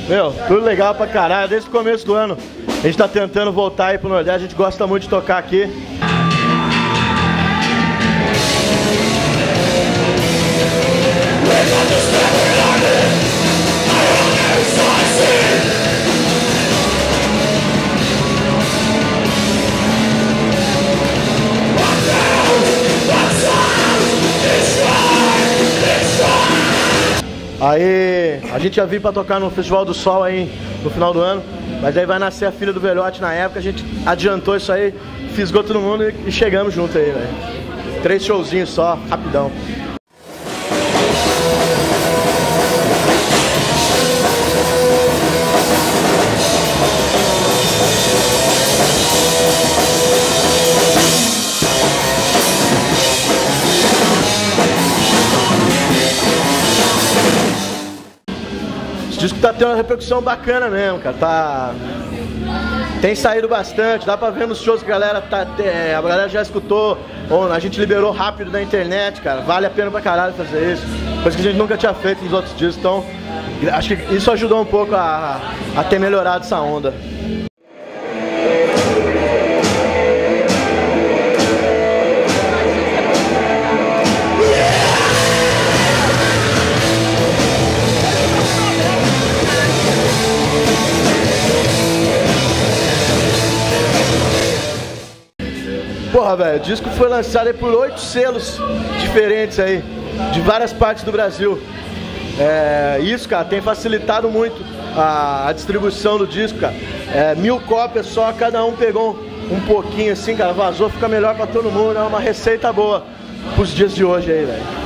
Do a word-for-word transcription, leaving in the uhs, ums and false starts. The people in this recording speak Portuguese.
Meu, tudo legal pra caralho, desde o começo do ano. A gente tá tentando voltar aí pro Nordeste, a gente gosta muito de tocar aqui. Aí, a gente ia vir pra tocar no Festival do Sol aí no final do ano, mas aí vai nascer a filha do Velhote na época, a gente adiantou isso aí, fisgou todo mundo e chegamos junto aí, velho. Três showzinhos só, rapidão. O disco tá tendo uma repercussão bacana mesmo, cara, tá... Tem saído bastante, dá pra ver nos shows que a galera, tá, é, a galera já escutou, ou a gente liberou rápido na internet, cara, vale a pena pra caralho fazer isso, coisa que a gente nunca tinha feito nos outros discos, então acho que isso ajudou um pouco a, a ter melhorado essa onda. Porra, velho, o disco foi lançado aí por oito selos diferentes aí, de várias partes do Brasil. É, isso, cara, tem facilitado muito a, a distribuição do disco, cara. É, mil cópias só, cada um pegou um, um pouquinho assim, cara, vazou, fica melhor pra todo mundo, é uma receita boa pros dias de hoje aí, velho.